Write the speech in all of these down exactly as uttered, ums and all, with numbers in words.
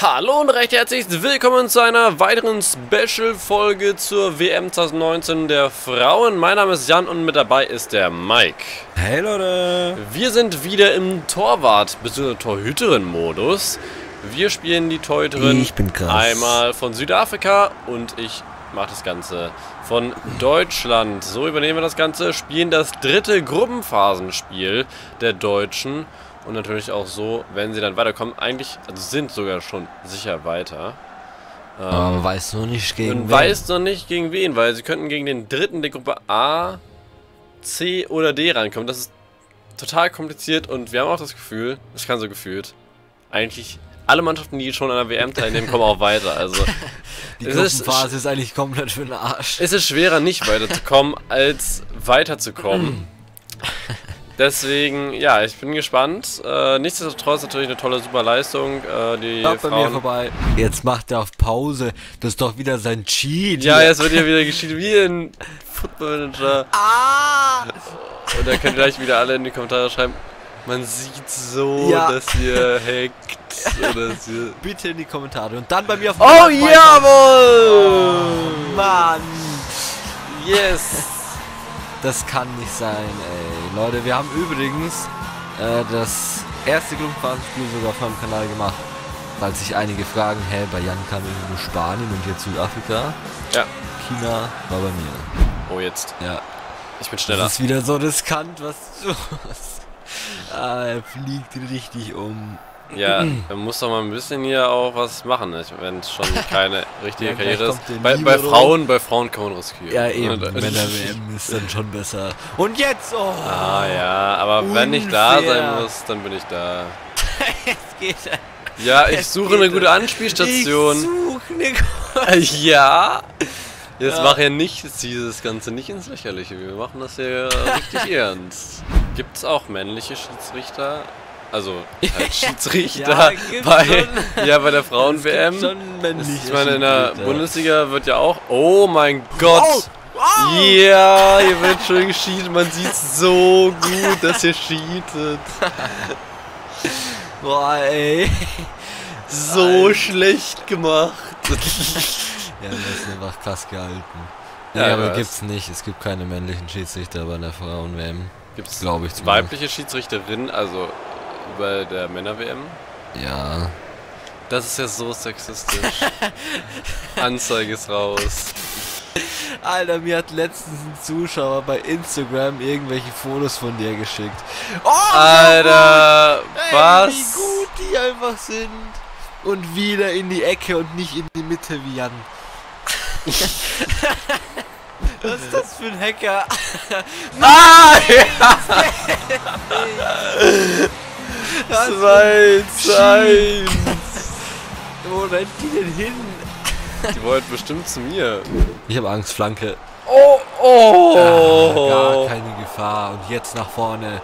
Hallo und recht herzlich willkommen zu einer weiteren Special-Folge zur W M zwanzig neunzehn der Frauen. Mein Name ist Jan und mit dabei ist der Mike. Hey Leute! Wir sind wieder im Torwart- bzw. Torhüterin-Modus. Wir spielen die Torhüterin Ich bin krass. einmal von Südafrika und ich mache das Ganze von Deutschland. So übernehmen wir das Ganze, spielen das dritte Gruppenphasenspiel der Deutschen. Und natürlich auch so, wenn sie dann weiterkommen, eigentlich also sind sogar schon sicher weiter. Ähm, Aber man weiß noch nicht gegen und wen. weiß noch nicht gegen wen, weil sie könnten gegen den dritten der Gruppe A, C oder D reinkommen. Das ist total kompliziert und wir haben auch das Gefühl, ich kann so gefühlt, eigentlich alle Mannschaften, die schon an der W M teilnehmen, kommen auch weiter. Also Die es ist, Gruppenphase ist eigentlich komplett für den Arsch. es ist schwerer nicht weiterzukommen, als weiterzukommen. Deswegen, ja, ich bin gespannt. Äh, nichtsdestotrotz natürlich eine tolle, super Leistung. Äh, die Schaut bei mir Frauen. vorbei. Jetzt macht er auf Pause. Das ist doch wieder sein Cheat. Ja, jetzt wird hier wieder geschieht wie ein Football Manager. Ah! Und da könnt ihr gleich wieder alle in die Kommentare schreiben. Man sieht so, Ja. dass ihr hackt. Oder dass ihr Bitte in die Kommentare. Und dann bei mir auf oh, jawohl! Oh, Mann! Yes! Das kann nicht sein, ey. Leute, wir haben übrigens äh, das erste Gruppenphasenspiel sogar auf meinem Kanal gemacht. Falls sich einige fragen, hä, bei Jan kam nur Spanien und jetzt Südafrika. Ja. China war bei mir. Oh, jetzt. Ja. Ich bin schneller. Das ist wieder so riskant, was du hast. Ah, er fliegt richtig um. Ja, man muss doch mal ein bisschen hier auch was machen, wenn es schon keine richtige Ja, gleich Karriere ist. kommt der Bei, bei Libero. Frauen, bei Frauen kann man riskieren. Ja, eben. Oder? Männer-W M ist dann schon besser. Und jetzt, oh! Ah ja, aber wenn ich da Unfair. sein muss, dann bin ich da. Jetzt geht er. Ja, ich Jetzt suche geht eine er. gute Anspielstation. Ich suche eine Ja. Jetzt Ja. mach ja nicht dieses Ganze nicht ins Lächerliche. Wir machen das hier richtig ernst. Gibt es auch männliche Schiedsrichter? Also halt Schiedsrichter Ja, gibt's bei, schon. ja, bei der Frauen-W M. Schon männliche Ich meine, in der Schiedsrichter. Bundesliga wird ja auch. Oh mein Gott! Wow. Wow. Ja, hier wird schön gescheatet. Man sieht so gut, dass ihr cheatet. Boah, ey. So schlecht gemacht. Ja, das ist einfach krass gehalten. Nee, Ja, aber was? gibt's nicht. Es gibt keine männlichen Schiedsrichter bei der Frauen-W M. Gibt es Glaube ich zumindest. weibliche Schiedsrichterin, also bei der Männer-W M? Ja. Das ist ja so sexistisch. Anzeige ist raus. Alter, mir hat letztens ein Zuschauer bei Instagram irgendwelche Fotos von dir geschickt. Oh, Alter, ey, was? wie gut die einfach sind. Und wieder in die Ecke und nicht in die Mitte wie Jan. Was ist das für ein Hacker? Ah, ja. zwei zu eins. Wo rennt die denn hin? Die wollte bestimmt zu mir. Ich habe Angst, Flanke. Oh, oh. Ah, gar keine Gefahr. Und jetzt nach vorne.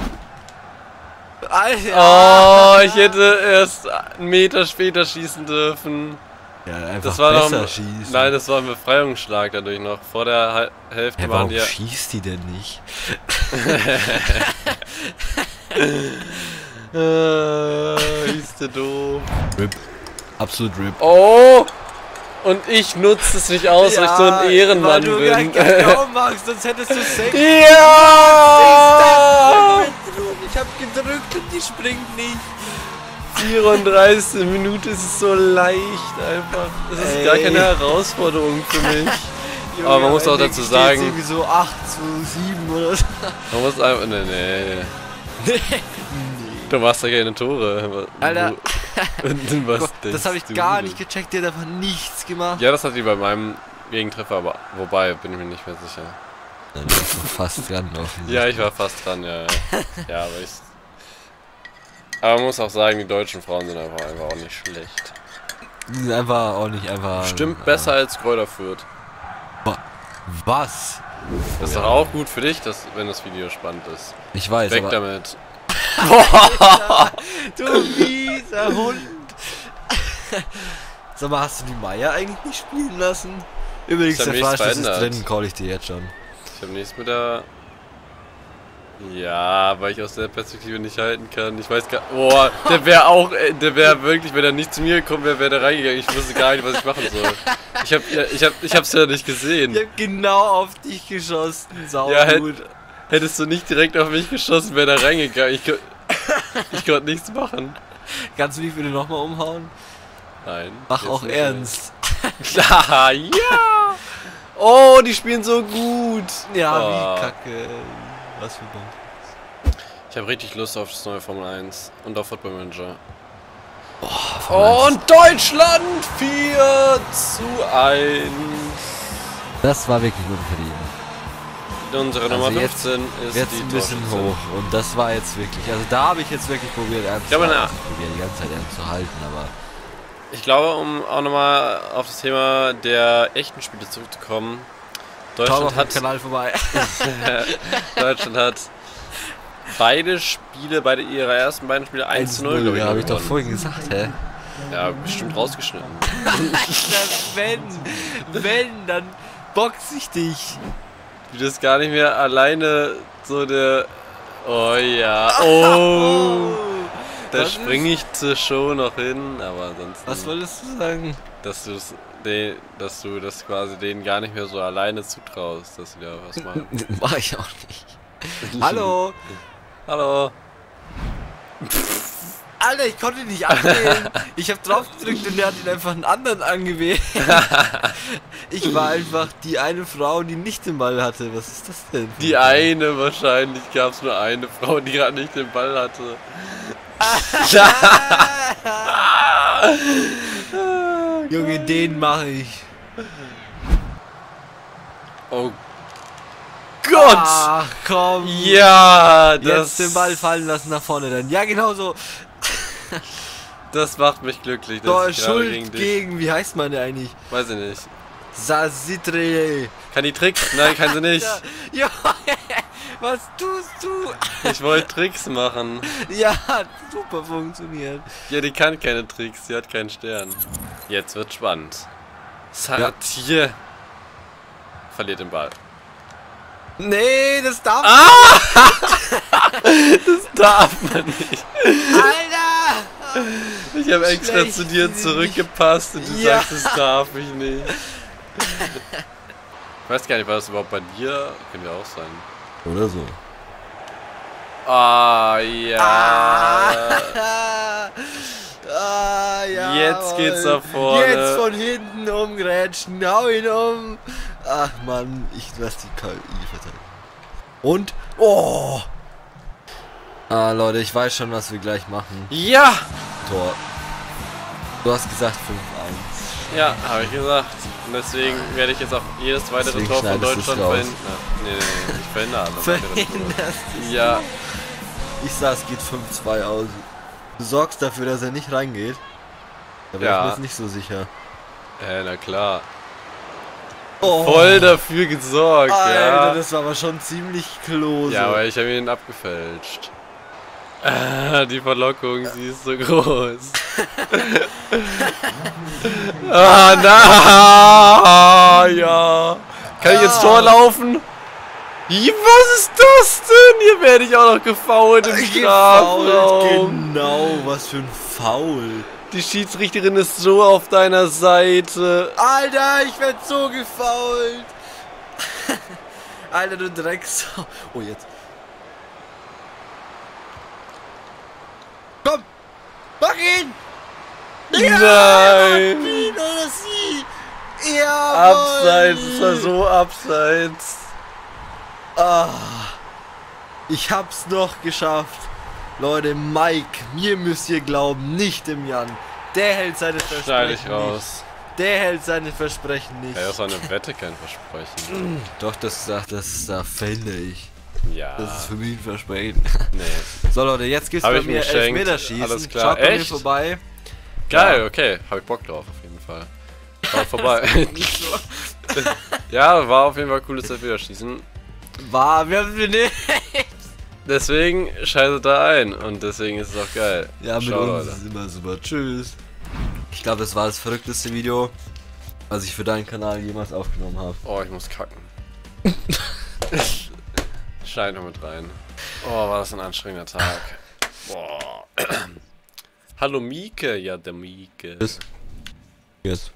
Oh, ich hätte erst einen Meter später schießen dürfen. Ja, einfach Das war besser noch, schießen. nein, das war ein Befreiungsschlag dadurch noch. Vor der Hal- Hälfte Ja, waren warum die ja... schießt die denn nicht? Äh, ist der doof. Rip. Absolut Rip. Oh! Und ich nutze es nicht aus, weil ich so ein Ehrenmann weil du bin. Kakao magst, sonst hättest du safe. Ja! Ich hab gedrückt und die springt nicht. vierunddreißigste Minute ist es so leicht einfach. Das ist Ey. gar keine Herausforderung für mich. Junge, Aber man muss am auch Ende dazu steht's sagen- irgendwie so acht zu sieben oder so. Man muss einfach. Nee, nee. Du machst ja keine Tore. Alter. Du, was Gott, das denkst habe ich du gar denn? nicht gecheckt, die hat einfach nichts gemacht. Ja, das hat die bei meinem Gegentreffer, aber wobei, bin ich mir nicht mehr sicher. Dann ist man fast dran laufen. Ja, ich war fast dran, ja. Ja, ja aber ich. Aber man muss auch sagen, die deutschen Frauen sind einfach, einfach auch nicht schlecht. Die sind einfach auch nicht einfach. Stimmt äh, besser als Kräuter Fürth. Was? Das ist Ja. doch auch gut für dich, dass, wenn das Video spannend ist. Ich weiß, Weg aber damit. du mieser Hund. Sag mal, hast du die Meier eigentlich nicht spielen lassen? Übrigens, Ich hab der nichts Freistoß ist verändert. drin, call ich dir jetzt schon. Ich habe nichts mit der. Ja, weil ich aus der Perspektive nicht halten kann. Ich weiß gar nicht. Boah, der wäre auch, der wäre wirklich, wenn er nicht zu mir gekommen wäre, wäre der reingegangen. Ich wusste gar nicht, was ich machen soll. Ich hab, ja, ich hab, ich hab's ja nicht gesehen. Ich hab genau auf dich geschossen, saugut. Ja, hätt, hättest du nicht direkt auf mich geschossen, wäre der reingegangen. Ich, ich konnte nichts machen. Kannst du mich bitte nochmal umhauen? Nein. Mach auch ernst. Klar, ja! Oh, die spielen so gut. Ja, oh. wie kacke. Was für Bock. Ich habe richtig Lust auf das neue Formel eins und auf Football Manager. Oh, oh, und Deutschland vier zu eins. Das war wirklich unverdient. Unsere Nummer also fünfzehn ist jetzt die ein bisschen Torschütze. hoch und das war jetzt wirklich, also da habe ich jetzt wirklich probiert ernst Ich glaube, zu na- halten. Ich probiere die ganze Zeit ernst zu halten, aber Ich glaube, um auch nochmal auf das Thema der echten Spiele zurückzukommen. schau Deutschland auf dem hat, Kanal vorbei. Deutschland hat beide Spiele, beide ihrer ersten beiden Spiele eins zu null, glaube ich, ja, habe ich doch gewonnen. vorhin gesagt, hä? Ja, bestimmt rausgeschnitten. wenn, wenn, dann box ich dich. Wie das gar nicht mehr alleine so der... Oh ja, oh... Da Das springe ich zur Show noch hin, aber ansonsten... Was wolltest du sagen? Dass, du's den, dass du das quasi denen gar nicht mehr so alleine zutraust, dass sie da was machen. Mach ich auch nicht. Hallo? Hallo. Alter, ich konnte nicht anwählen. Ich habe drauf gedrückt und der hat ihn einfach einen anderen angewählt. Ich war einfach die eine Frau, die nicht den Ball hatte. Was ist das denn? Die eine wahrscheinlich, gab es nur eine Frau, die gerade nicht den Ball hatte. Junge, den mache ich. Oh Gott! Ach komm. Ja, das, Jetzt den Ball fallen lassen nach vorne dann. Ja, genau so. das macht mich glücklich, dass So, ich gerade Schuld gegen gegen, dich... wie heißt man denn eigentlich? Weiß ich nicht. Sasitre. Kann die Tricks? Nein, kann sie nicht. Ja, was tust du? Ich wollte Tricks machen. Ja, hat super funktioniert. Ja, die kann keine Tricks, die hat keinen Stern. Jetzt wird spannend. Satir verliert den Ball. Nee, das darf Ah! Das darf man nicht. Alter! Ich habe extra Schlecht, zu dir die- zurückgepasst und du Ja. sagst, das darf ich nicht. Ich weiß gar nicht, war das überhaupt bei dir? Könnte ja auch sein. Oder so. Ah, ja. Ah, ah, ja. Jetzt geht's nach vorne. Jetzt von hinten umgrätschen, hau ihn um. Ach man, ich lass die K I verteidigen. Und? Oh! Ah, Leute, ich weiß schon, was wir gleich machen. Ja! Tor. Du hast gesagt fünf eins. Ja, habe ich gesagt. Und deswegen werde ich jetzt auch jedes weitere Deswegen Tor von schneidest du's Deutschland raus. verhindern. Nee, nee, nee, ich verhindere aber weitere Tore. Verhinderst du's? Ja, Ich sag, es geht fünf zwei aus. Du sorgst dafür, dass er nicht reingeht. Da bin Ja. ich mir jetzt nicht so sicher. äh, na klar. Oh. Voll dafür gesorgt, Alter, ja. das war aber schon ziemlich klose. Ja, aber ich habe ihn abgefälscht. Ah, die Verlockung, sie ist so groß. Ah, na, ja. Kann ich jetzt Tor laufen? Wie, was ist das denn? Hier werde ich auch noch gefoult im Gefoult, Strafraum. genau, was für ein Foul. Die Schiedsrichterin ist so auf deiner Seite. Alter, ich werd so gefoult. Alter, du Drecksau. Oh, jetzt. Komm, mach ihn. Nein. Ihn oder sie. Ja, Abseits, es war so abseits. Ah, ich hab's noch geschafft. Leute, Mike, mir müsst ihr glauben, nicht dem Jan. Der hält seine Schneide Versprechen ich raus. nicht. Der hält seine Versprechen nicht. Ja, das war eine Wette, kein Versprechen. Doch, das sagt, das da verhindere ich. Ja. Das ist für mich ein Versprechen. Nee. So Leute, jetzt gibt's Hab bei ich mir mir geschenkt. Elfmeterschießen. Alles klar. Schaut bei mir Echt? vorbei. Geil, Ja. okay. Hab ich Bock drauf, auf jeden Fall. Schaut vorbei. Ja, war auf jeden Fall cooles Elfmeterschießen. War, wir haben nicht. Deswegen schaltet da ein und deswegen ist es auch geil. Ja, mit Ciao, uns Leute. ist es immer super. Tschüss. Ich glaube, das war das verrückteste Video, was ich für deinen Kanal jemals aufgenommen habe. Oh, ich muss kacken. schneide noch mit rein. Oh, war das ein anstrengender Tag. Boah. Hallo Mieke. Ja, der Mieke. Tschüss. Yes.